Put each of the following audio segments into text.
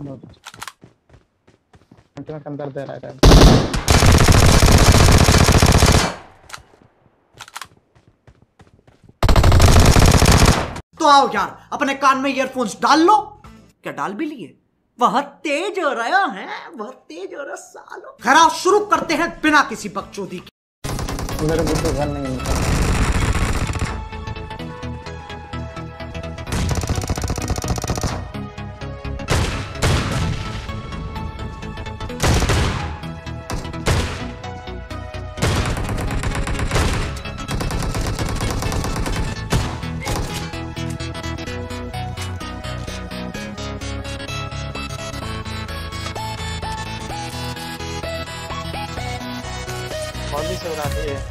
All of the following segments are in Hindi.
अंदर दे रहा है। तो आओ यार, अपने कान में ईयरफोन्स डाल लो। क्या डाल भी लिए? वह तेज हो रहा है, वह तेज हो रहा सालो। खैर शुरू करते हैं बिना किसी बकचोदी के। मेरे को तो घर नहीं मिलता। कॉलेज से उड़ाती है।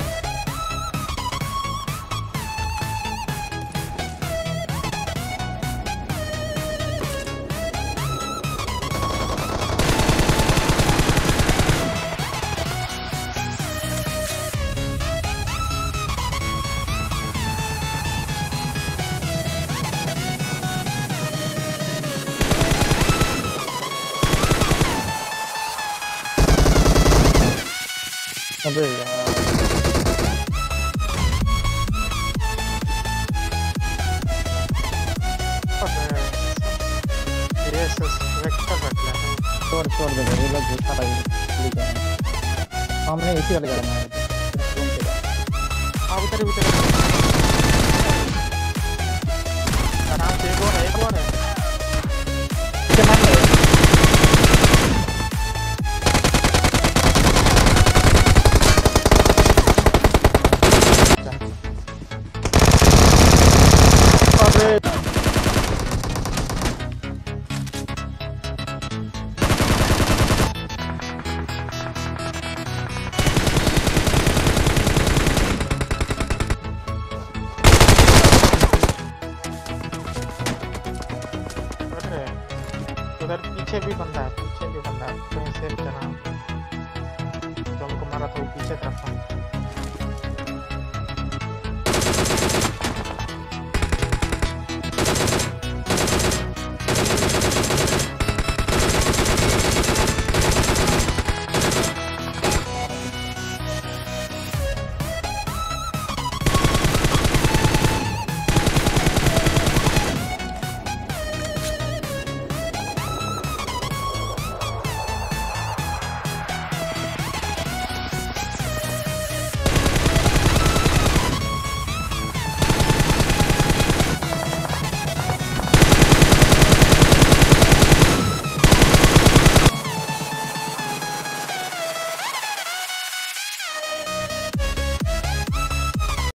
अबे यार छोड़ दे ये लोग घुसा रहे हैं सामने इसी वाले घर में है। हाँ उधर आराम से एक और है कितना है उधर पीछे भी बंदा है तो इसे भी चला जो हमको मारा था वो पीछे तरफ था।